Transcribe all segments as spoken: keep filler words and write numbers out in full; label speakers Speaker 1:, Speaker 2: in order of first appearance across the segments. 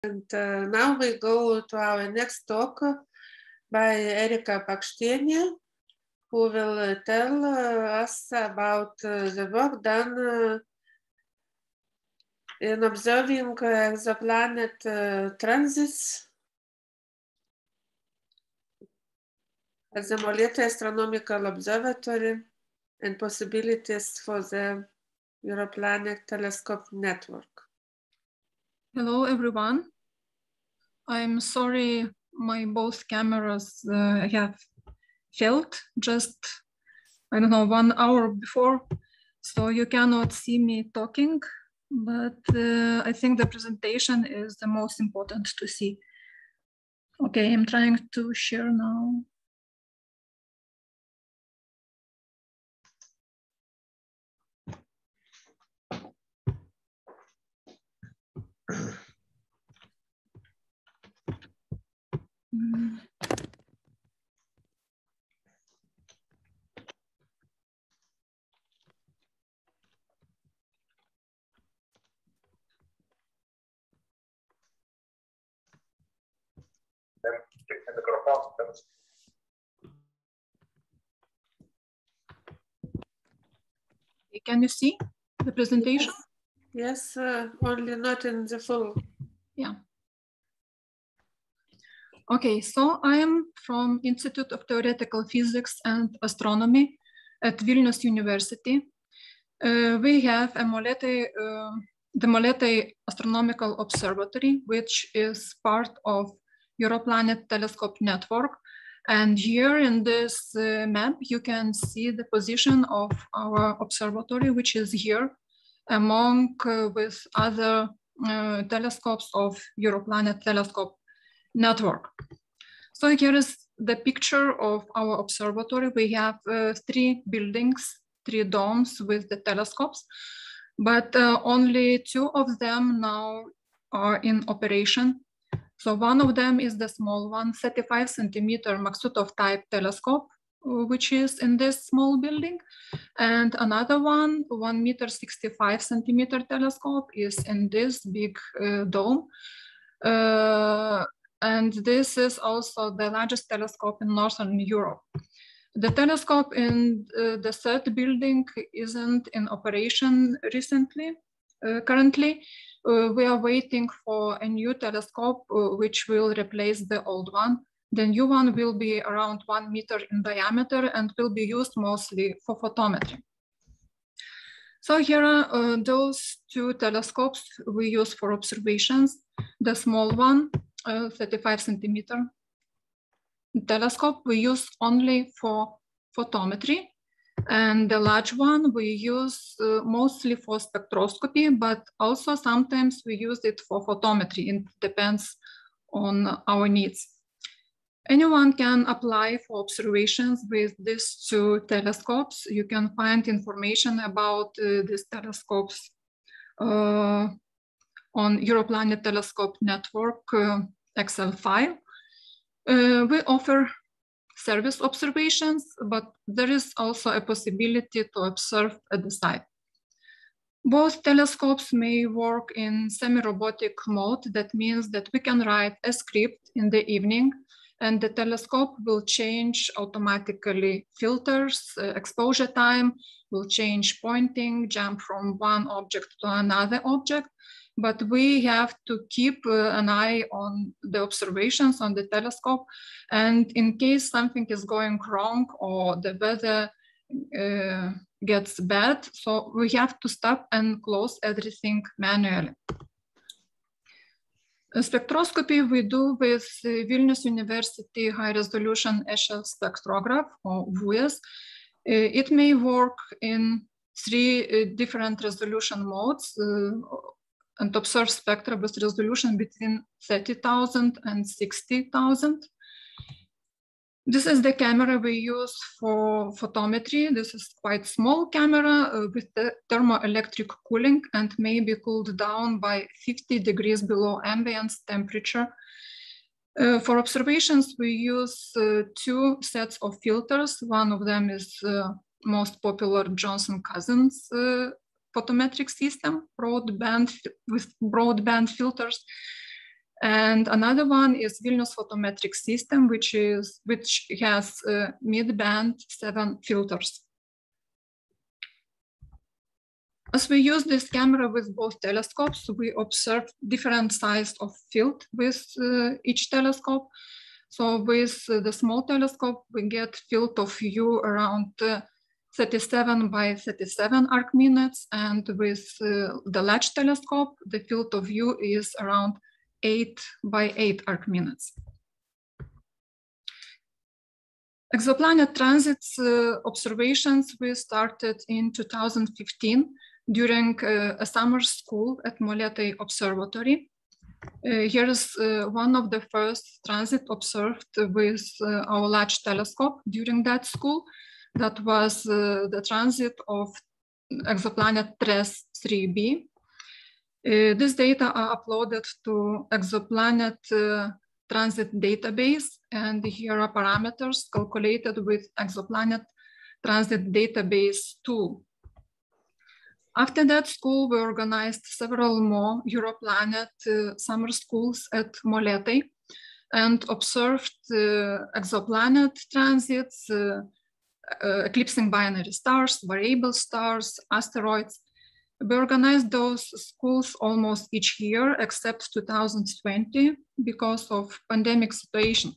Speaker 1: And uh, now we go to our next talk by Erika Pakštienė, who will uh, tell uh, us about uh, the work done uh, in observing uh, exoplanet uh, transits at the Molėtai Astronomical Observatory and possibilities for the Europlanet Telescope Network.
Speaker 2: Hello, everyone. I'm sorry my both cameras uh, have failed just, I don't know, one hour before, so you cannot see me talking, but uh, I think the presentation is the most important to see. Okay, I'm trying to share now. Mm. Can you see the presentation?
Speaker 1: Yes, uh, only not in the full.
Speaker 2: Yeah. Okay, so I am from Institute of Theoretical Physics and Astronomy at Vilnius University. Uh, we have a Molėtai, uh, the Molėtai Astronomical Observatory, which is part of Europlanet Telescope Network. And here in this uh, map, you can see the position of our observatory, which is here among uh, with other uh, telescopes of Europlanet Telescope Network. So here is the picture of our observatory. We have uh, three buildings, three domes with the telescopes, but uh, only two of them now are in operation. So one of them is the small one, thirty-five centimeter Maksutov type telescope, which is in this small building. And another one, one meter sixty-five centimeter telescope is in this big uh, dome. Uh, and this is also the largest telescope in Northern Europe. The telescope in uh, the third building isn't in operation recently, uh, currently. Uh, we are waiting for a new telescope uh, which will replace the old one. The new one will be around one meter in diameter and will be used mostly for photometry. So here are uh, those two telescopes we use for observations. The small one, uh, thirty-five centimeter telescope, we use only for photometry. And the large one we use uh, mostly for spectroscopy, but also sometimes we use it for photometry. It depends on our needs. Anyone can apply for observations with these two telescopes. You can find information about uh, these telescopes uh, on Europlanet Telescope Network uh, Excel file. Uh, we offer service observations, but there is also a possibility to observe at the site. Both telescopes may work in semi-robotic mode. That means that we can write a script in the evening and the telescope will change automatically filters, uh, exposure time, will change pointing, jump from one object to another object. But we have to keep uh, an eye on the observations on the telescope. And in case something is going wrong or the weather uh, gets bad, so we have to stop and close everything manually. A spectroscopy we do with uh, Vilnius University High Resolution Ešel Spectrograph, or V U E S. Uh, it may work in three uh, different resolution modes. Uh, and observe spectra with resolution between thirty thousand and sixty thousand. This is the camera we use for photometry. This is quite small camera uh, with the thermoelectric cooling and may be cooled down by fifty degrees below ambient temperature. Uh, for observations, we use uh, two sets of filters. One of them is uh, most popular Johnson-Cousins uh, photometric system, broadband with broadband filters. And another one is Vilnius photometric system, which is which has uh, mid-band seven filters. As we use this camera with both telescopes, we observe different size of field with uh, each telescope. So with uh, the small telescope, we get field of view around uh, thirty-seven by thirty-seven arc minutes, and with uh, the large telescope, the field of view is around eight by eight arc minutes. Exoplanet transits uh, observations we started in two thousand fifteen during uh, a summer school at Molėtai Observatory. Uh, here is uh, one of the first transit observed with uh, our large telescope during that school. That was uh, the transit of exoplanet TESS three b. Uh, this data are uploaded to Exoplanet uh, Transit database, and here are parameters calculated with Exoplanet Transit database tool. After that school, we organized several more Europlanet uh, summer schools at Molėtai and observed uh, exoplanet transits, uh, uh, eclipsing binary stars, variable stars, asteroids. We organized those schools almost each year except two thousand twenty because of pandemic situation.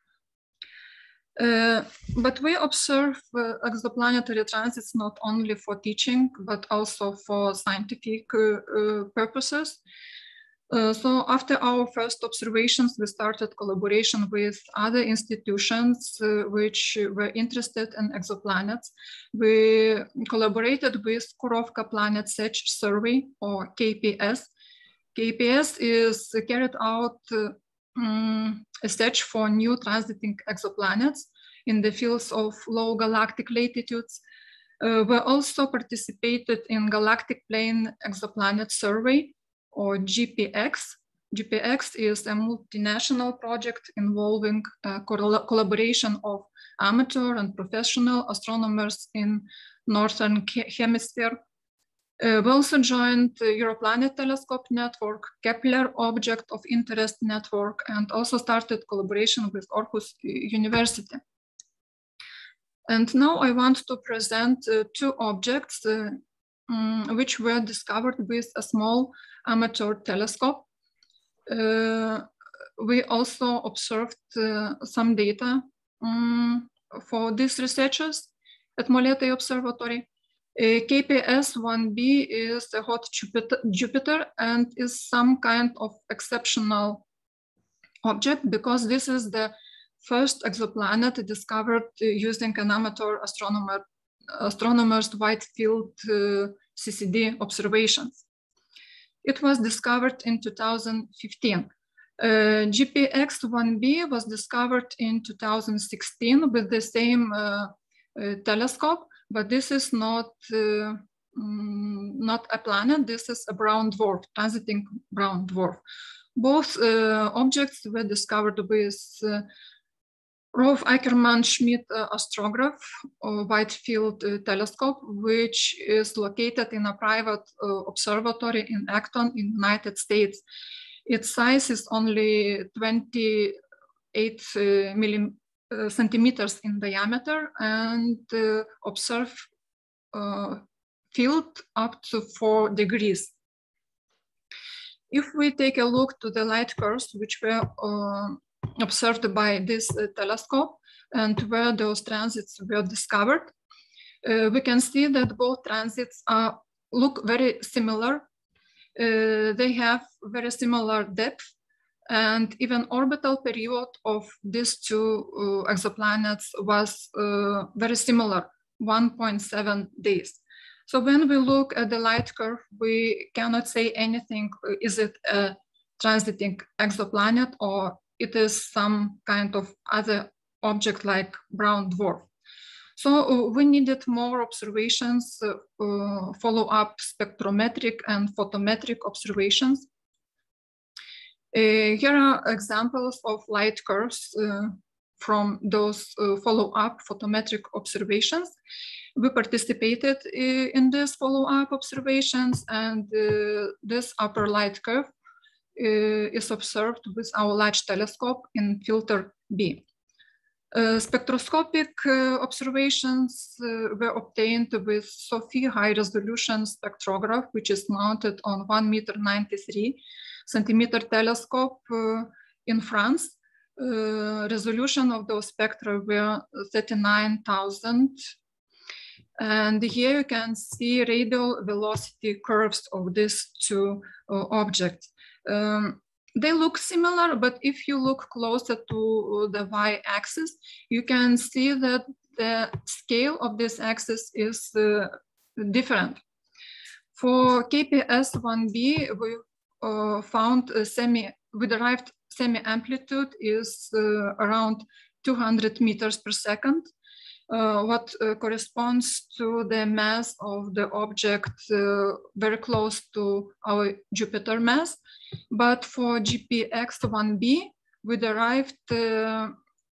Speaker 2: Uh, but we observe uh, exoplanetary transits not only for teaching, but also for scientific uh, uh, purposes. Uh, so after our first observations, we started collaboration with other institutions uh, which were interested in exoplanets. We collaborated with Kurovka Planet Search Survey, or K P S. K P S is carried out uh, um, a search for new transiting exoplanets in the fields of low galactic latitudes. Uh, we also participated in Galactic Plane Exoplanet Survey, or G P X. G P X is a multinational project involving uh, collaboration of amateur and professional astronomers in Northern Hemisphere. Uh, we also joined the Europlanet Telescope Network, Kepler Object of Interest Network, and also started collaboration with Aarhus University. And now I want to present uh, two objects uh, um, which were discovered with a small amateur telescope. Uh, we also observed uh, some data um, for these researchers at Molėtai Observatory. Uh, K P S one b is a hot Jupiter, Jupiter and is some kind of exceptional object because this is the first exoplanet discovered uh, using an amateur astronomer, astronomer's wide field uh, C C D observations. It was discovered in two thousand fifteen. Uh, G P X one b was discovered in two thousand sixteen with the same uh, uh, telescope, but this is not, uh, um, not a planet, this is a brown dwarf, transiting brown dwarf. Both uh, objects were discovered with uh, Rolf Ackermann-Schmidt uh, astrograph, or wide field uh, telescope, which is located in a private uh, observatory in Acton in United States. Its size is only twenty-eight uh, millim, uh, centimeters in diameter and uh, observe uh, field up to four degrees. If we take a look to the light curves, which were uh, observed by this uh, telescope and where those transits were discovered, uh, we can see that both transits are, look very similar. Uh, they have very similar depth, and even orbital period of these two uh, exoplanets was uh, very similar, one point seven days. So when we look at the light curve, we cannot say anything, is it a transiting exoplanet or it is some kind of other object like brown dwarf. So uh, we needed more observations, uh, uh, follow-up spectrometric and photometric observations. Uh, here are examples of light curves uh, from those uh, follow-up photometric observations. We participated uh, in these follow-up observations, and uh, this upper light curve is observed with our large telescope in filter B. Uh, spectroscopic uh, observations uh, were obtained with SOPHI high-resolution spectrograph, which is mounted on one meter ninety-three centimeter telescope uh, in France. Uh, resolution of those spectra were thirty-nine thousand. And here you can see radial velocity curves of these two uh, objects. Um, They look similar, but if you look closer to the y-axis, you can see that the scale of this axis is uh, different. For K P S one b, we uh, found a semi, we derived semi-amplitude is uh, around two hundred meters per second, uh, what uh, corresponds to the mass of the object uh, very close to our Jupiter mass. But for G P X one b, we derived uh,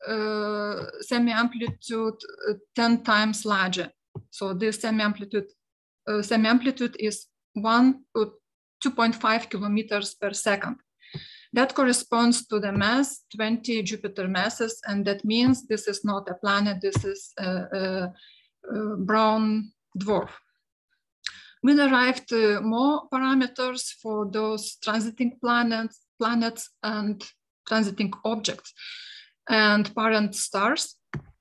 Speaker 2: uh, semi-amplitude uh, ten times larger. So this semi-amplitude uh, semi-amplitude is one two point five kilometers per second. That corresponds to the mass twenty Jupiter masses, and that means this is not a planet. This is a, a, a brown dwarf. We derived uh, more parameters for those transiting planets, planets and transiting objects and parent stars.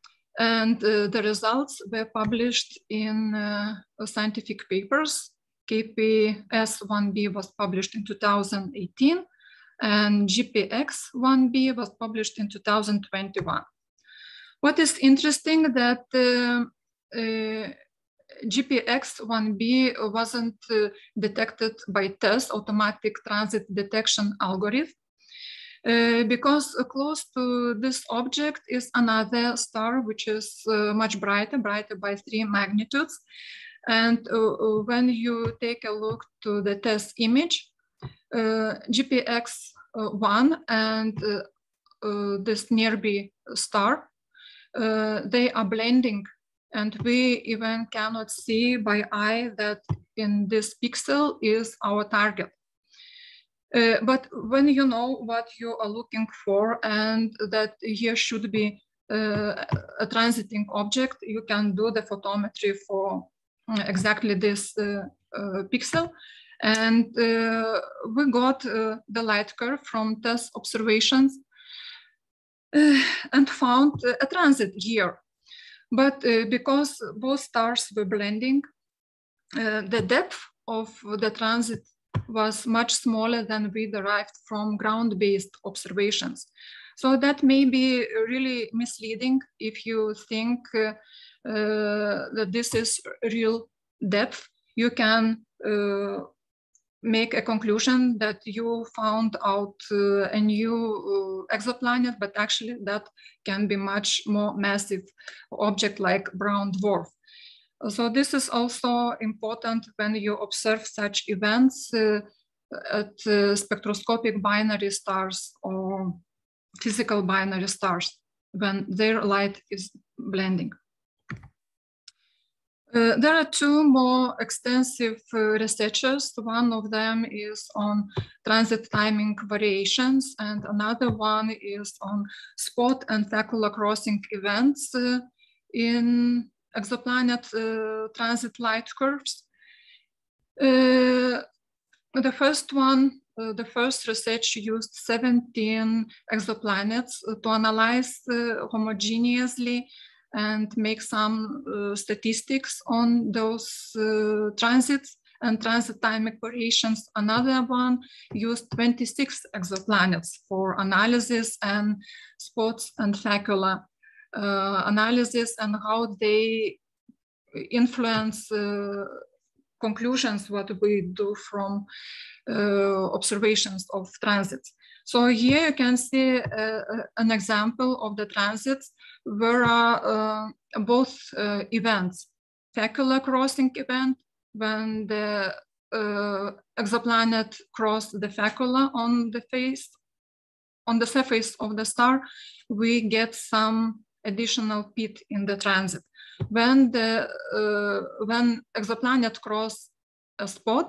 Speaker 2: And uh, the results were published in uh, scientific papers. K P S one b was published in two thousand eighteen, and G P X one b was published in two thousand twenty-one. What is interesting that uh, uh, G P X one b wasn't uh, detected by TESS, automatic transit detection algorithm, uh, because uh, close to this object is another star, which is uh, much brighter, brighter by three magnitudes. And uh, when you take a look to the TESS image, uh, G P X one and uh, uh, this nearby star, uh, they are blending. And we even cannot see by eye that in this pixel is our target. Uh, but when you know what you are looking for and that here should be uh, a transiting object, you can do the photometry for exactly this uh, uh, pixel. And uh, we got uh, the light curve from TESS observations uh, and found uh, a transit here. But uh, because both stars were blending, uh, the depth of the transit was much smaller than we derived from ground-based observations. So that may be really misleading if you think uh, uh, that this is real depth. You can uh, make a conclusion that you found out uh, a new uh, exoplanet, but actually that can be much more massive object like brown dwarf. So this is also important when you observe such events uh, at uh, spectroscopic binary stars or physical binary stars when their light is blending. Uh, there are two more extensive uh, researches. One of them is on transit timing variations, and another one is on spot and facula crossing events uh, in exoplanet uh, transit light curves. Uh, the first one, uh, the first research used seventeen exoplanets uh, to analyze uh, homogeneously and make some uh, statistics on those uh, transits and transit timing variations. Another one used twenty-six exoplanets for analysis and spots and facula uh, analysis and how they influence uh, conclusions what we do from uh, observations of transits. So here you can see uh, an example of the transits where are uh, both uh, events, facula crossing event, when the uh, exoplanet crossed the facula on the face, on the surface of the star, we get some additional pit in the transit. When the uh, when exoplanet cross a spot,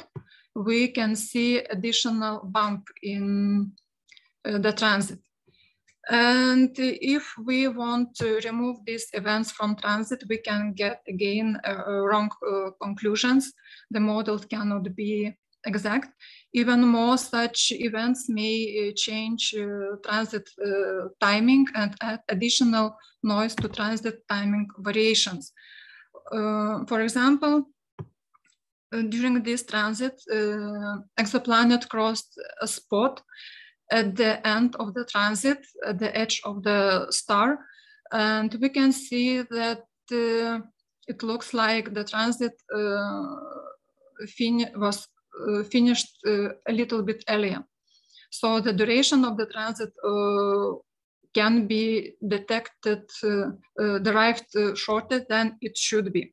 Speaker 2: we can see additional bump in uh, the transit. And if we want to remove these events from transit, we can get again uh, wrong uh, conclusions. The model cannot be exact. Even more, such events may uh, change uh, transit uh, timing and add additional noise to transit timing variations. Uh, for example, uh, during this transit, uh, exoplanet crossed a spot at the end of the transit, at the edge of the star, and we can see that uh, it looks like the transit uh, fin was uh, finished uh, a little bit earlier. So the duration of the transit uh, can be detected, uh, uh, derived uh, shorter than it should be.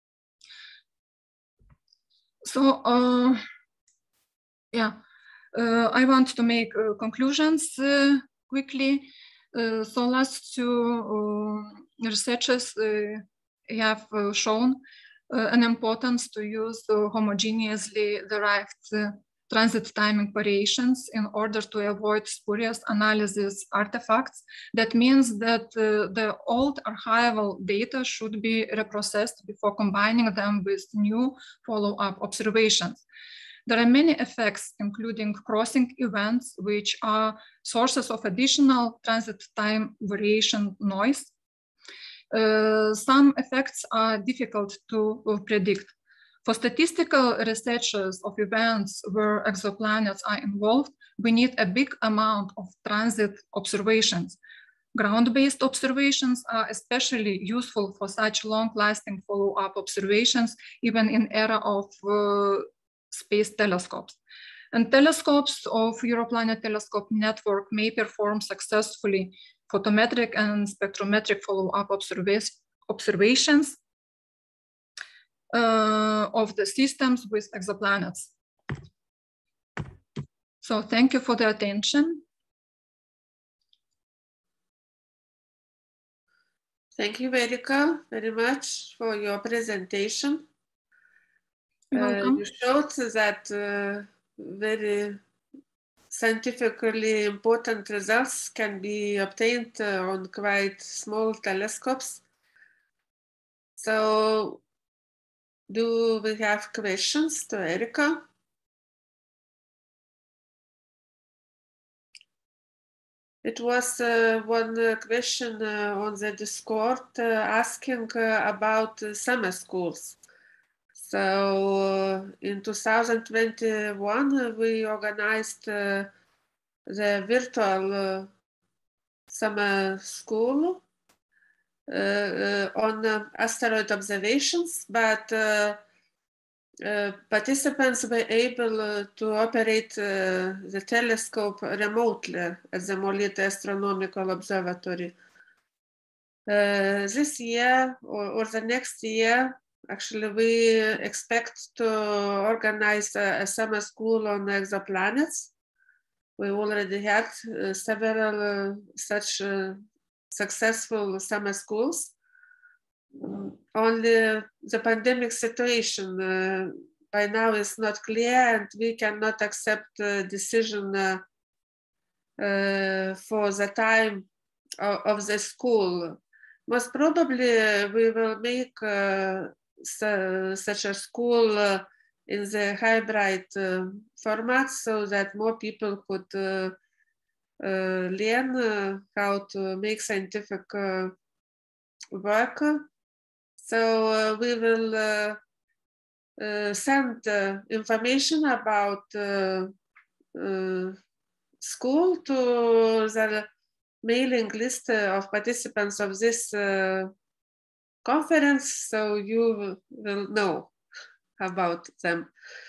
Speaker 2: So, uh, yeah. Uh, I want to make uh, conclusions uh, quickly. Uh, so last two uh, researchers uh, have uh, shown uh, an importance to use uh, homogeneously derived uh, transit timing variations in order to avoid spurious analysis artifacts. That means that uh, the old archival data should be reprocessed before combining them with new follow-up observations. There are many effects, including crossing events, which are sources of additional transit time variation noise. Uh, some effects are difficult to uh, predict. For statistical researchers of events where exoplanets are involved, we need a big amount of transit observations. Ground-based observations are especially useful for such long-lasting follow-up observations, even in era of uh, space telescopes. And telescopes of Europlanet Telescope Network may perform successfully photometric and spectrometric follow-up observa observations uh, of the systems with exoplanets. So thank you for the attention.
Speaker 1: Thank you, Erika, very much for your presentation.
Speaker 2: You're welcome.
Speaker 1: Uh, you showed that uh, very scientifically important results can be obtained uh, on quite small telescopes. So, do we have questions to Erika? It was uh, one uh, question uh, on the Discord uh, asking uh, about uh, summer schools. So uh, in two thousand twenty-one, uh, we organized uh, the virtual uh, summer school uh, uh, on uh, asteroid observations, but uh, uh, participants were able uh, to operate uh, the telescope remotely at the Molėtai Astronomical Observatory. Uh, this year or, or the next year, actually, we expect to organize a, a summer school on exoplanets. We already had uh, several uh, such uh, successful summer schools. Um, only the pandemic situation uh, by now is not clear, and we cannot accept a decision uh, uh, for the time of, of the school. Most probably, uh, we will make uh, So, such a school uh, in the hybrid uh, format, so that more people could uh, uh, learn uh, how to make scientific uh, work. So uh, we will uh, uh, send uh, information about uh, uh, school to the mailing list of participants of this uh, conference, so you will know about them.